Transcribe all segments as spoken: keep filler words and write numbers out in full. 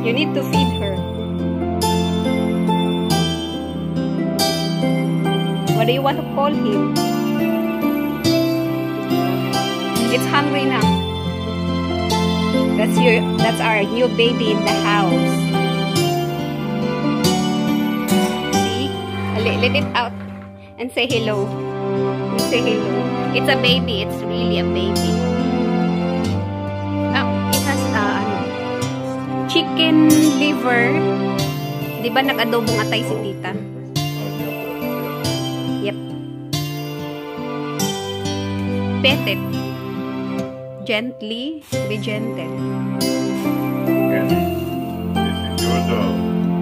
You need to feed her. What do you want to call him? It's hungry now. That's your that's our new baby in the house. See? Let, let it out and say hello. And say hello. It's a baby. It's really a baby. Oh, it has uh, ano, chicken liver. Di ba nag-adobong atay si tita? Yep. Pet it. Gently. Be gentle. Okay. This is your dog.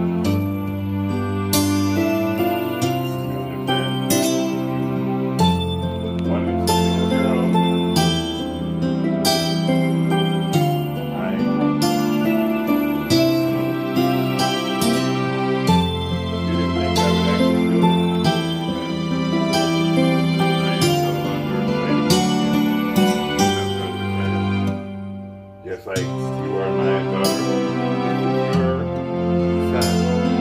Just like you are my daughter, this is your son.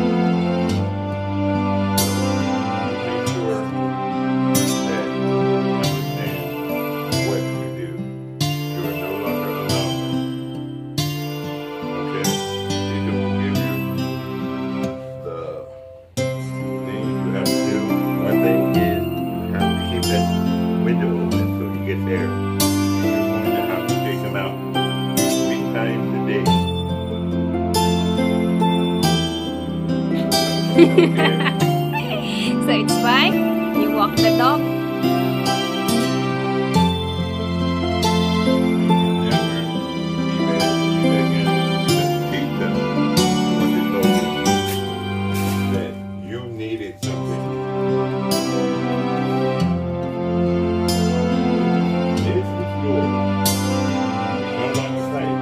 Make sure that you understand what you do. You are no longer alone. Okay? Peter will give you the things you have to do. One thing is you have to keep that window open so he gets air. You're going to have to take him out times a day. So it's fine. You walk the dog. That you needed something. This is yours. No longer sight.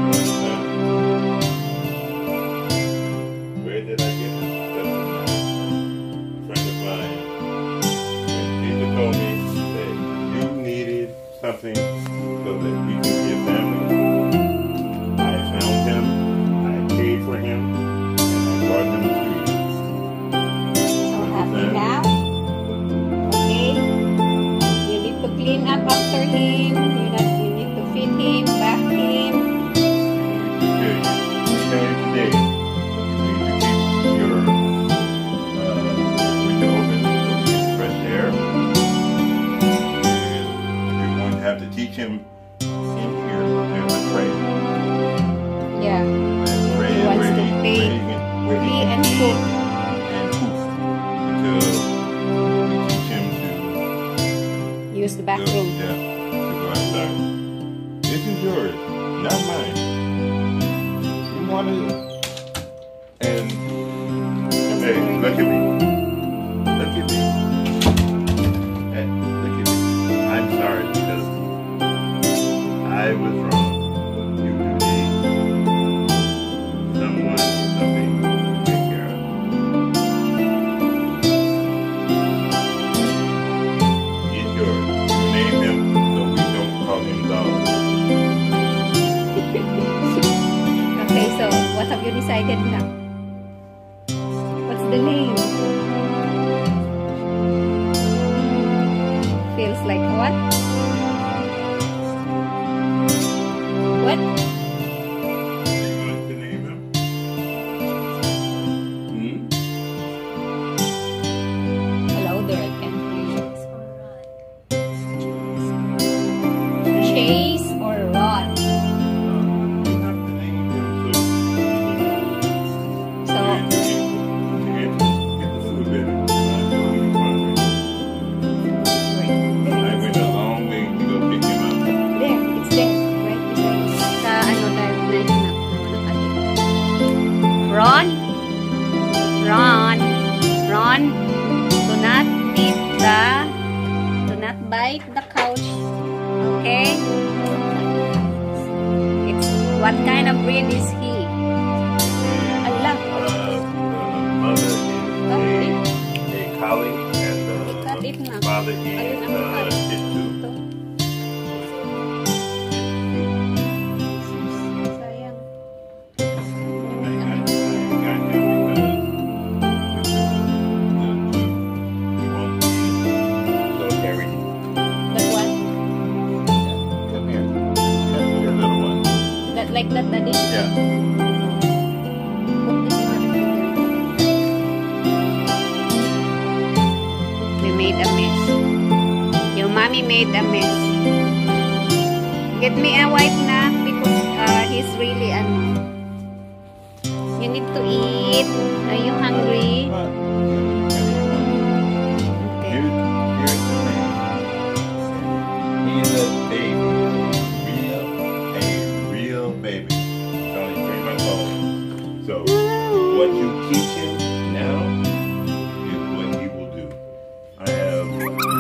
Where did I get it? I'm trying to find. When Jesus told me that you needed something so that we can be a family, I found him, I paid for him, and I brought him to you. So happy now? Okay? You need to clean up after him. You not, you need to feed him, bath him. Good. Okay, today, you need to keep your uh, window open so we get fresh air. And you're going to have to teach him in here. There's a tray. Yeah. That tray He is wants where to he, pee. where he can, where he Pee can and pee poop. and poop until we teach him to Use the go, bathroom. yeah, to go outside. This is yours, not mine. You want it, and hey, look at me. Look at me. Hey, look at me. I'm sorry because I was wrong. You do need someone or something to take care of. He's yours. You name him so we don't call him dog. Okay, so what have you decided now? What's the name? Feels like what? What? Are you going to name him? Hmm? Louder, I can't hear you. Chase or Rod? You have to name him so So, you get, get the food better. I'm really hungry. I went a long way to go pick him up. there, it's there, right? It's there. Sa ano, dahil na yun na, Ron? Ron? Ron? Do not eat the, do not bite the couch. Okay? It's, what kind of breed is he? Allah. Uh, the mother Oh, is it, a, a collie and cut it na. the father is Ayun ang uh, cut. Shih Tzu. Ito. Sayang. I that, Daddy? Yeah. Put this in the We made a mess. Your mommy made a mess. Get me a wipe na because uh, he's really ano. You need to eat. Are you hungry? Okay. Here's the thing. He's a baby. Real, a real baby. He's only three months old. So, what you teach him now is what he will do. I have...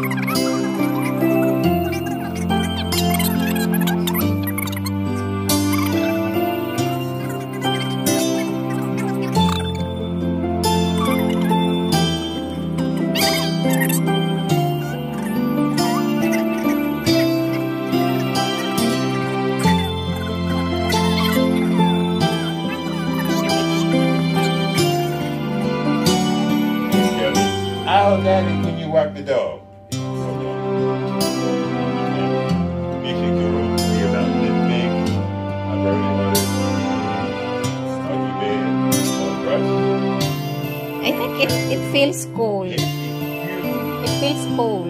Oh, Daddy, can you wipe the dog? Hold on. Makes you grow to be about this big. I've already let it. Doggy bed. Uh, brush. I think it, it feels cold. It, it's huge. It feels cold.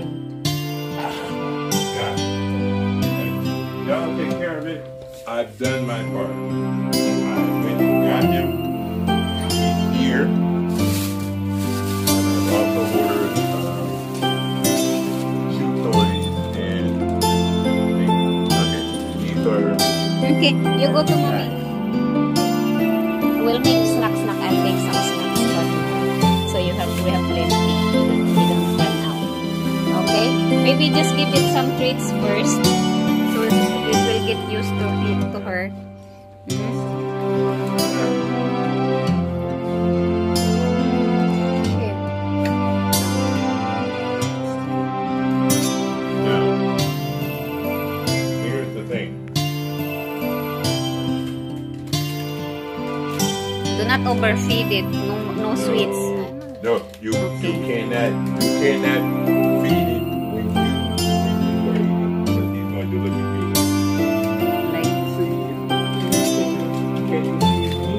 God. Y'all take care of it. I've done my part. I went and got him. He's here. Also ordered um, shoe toys and okay, these are Okay, you go to mommy. We'll make snack snack. I'll make some snacks for you. So you have we have plenty. We don't run out. Okay? Maybe just give it some treats first. So it will get used to it to her. Mm-hmm. Do not overfeed it. No, no sweets. No, you you cannot you cannot feed it when you when you are eating because he's going to look at you Like see. Can you feed me?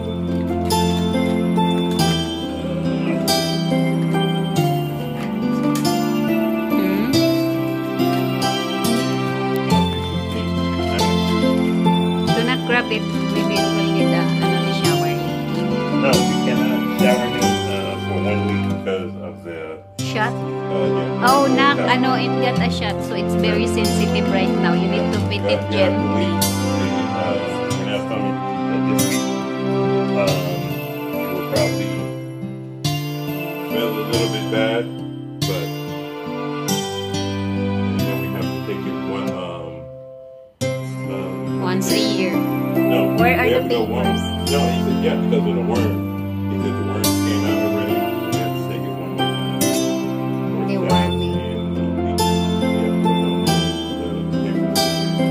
hmm? Do not grab it. Maybe it will get a another shower. No, you cannot shower him uh, for one week because of the Shot? uh, yeah. Oh, nak, ano, it got a shot. So it's very sensitive right now. You need to fit it Yeah, gently. we, uh, we're not coming uh, this week. Um, it will probably feel a little bit bad, but and then we have to take it one um, um Once a year. no. Where are they the have no worm. papers? No, he said yeah because of the worm. He said the worms came out already. So we have to take it one more time. They Or worm me. and, uh, we- yeah, put them in the papers.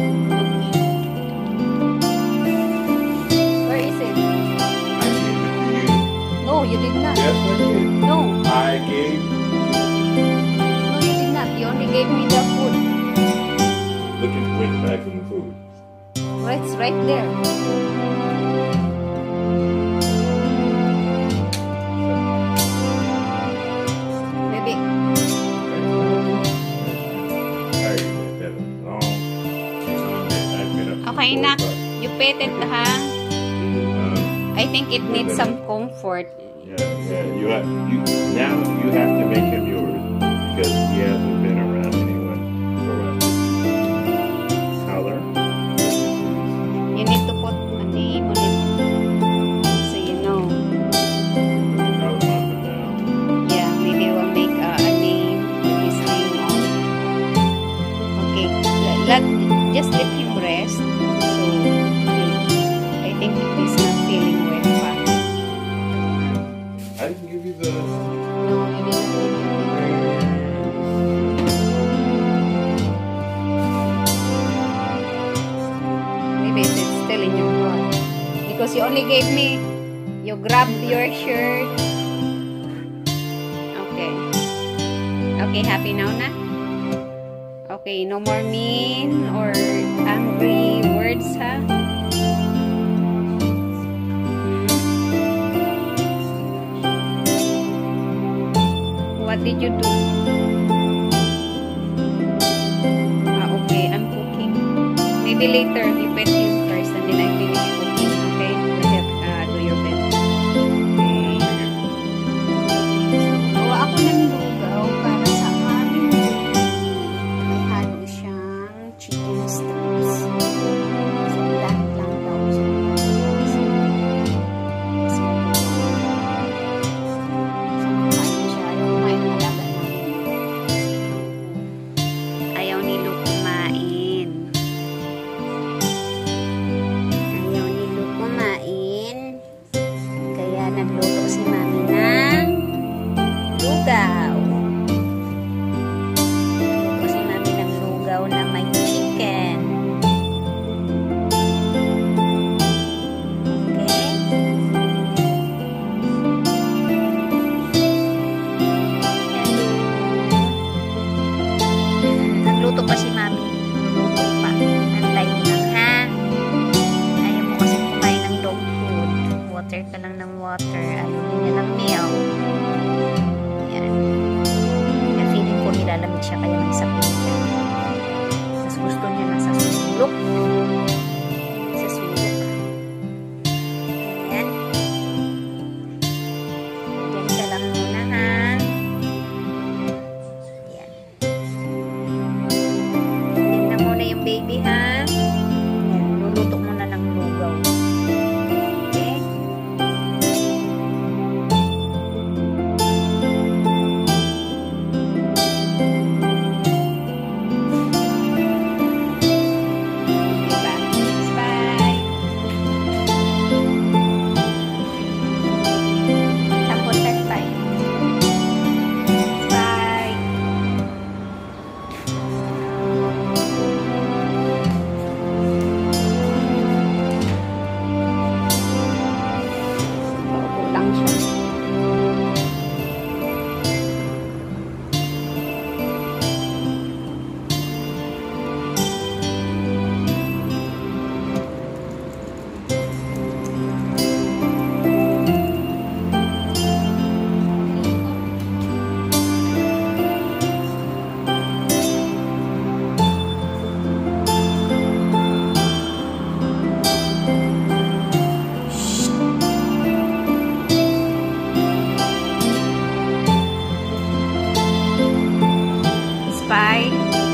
Where is it? I gave it to you. No, you did not. Yes, I did. No. I gave. No, you did not. You only gave me the food. Look at which bags in the food. Right, it's right there. Maybe. Okay na. You pet it, ha? I think it needs some comfort. Yeah, yeah. You have you now. You have to make him yours because he hasn't been around anyone for a while. Color. You need to put a name on it. So you know. Yeah, maybe we'll make a, a name with his name on. Okay. Let, let, just let him rest. So, I think he's not feeling well. Pa. I can give you the. No, you did not give him. Maybe it's still in your heart. Because you only gave me, you grabbed your shirt. Okay. Okay, happy now na? Okay, no more mean or angry words, ha? did you do? Ah, okay, I'm cooking. Maybe later, you pet him first and then I finish cooking, okay? Help uh, do your bed. Okay. Gawa ako ng lugaw para sa aming baby. May halo siyang chicken strips. So, lahat lang daw. So, so, so, kumain siya. Ayaw kumain ng alaga namin. Ayaw ni Lu kumain. Ayaw ni Lu kumain. Kaya nagluto si Mami ng lugaw. Nagluto si Mami ng lugaw na may chicken. Okay? Nagluto pa si Mami. Nagluto pa. Antay mo lang, ha? Ayaw mo kasi kumain ng dog food. Water ka lang ng water. Ayaw din niya ng milk. Yan. Kaya feeling ko nilalamig siya kaya may sakit siya. Tapos gusto niya nasa sulok. Sa sulok. Yan. Diyan ka lang muna, ha? Yan. Diyan na muna yung baby, ha? Yan. Luluto muna ng lugaw. Okay? Diba? Bye! Tapos that's bye. Bye! Paupo lang siya. Spy.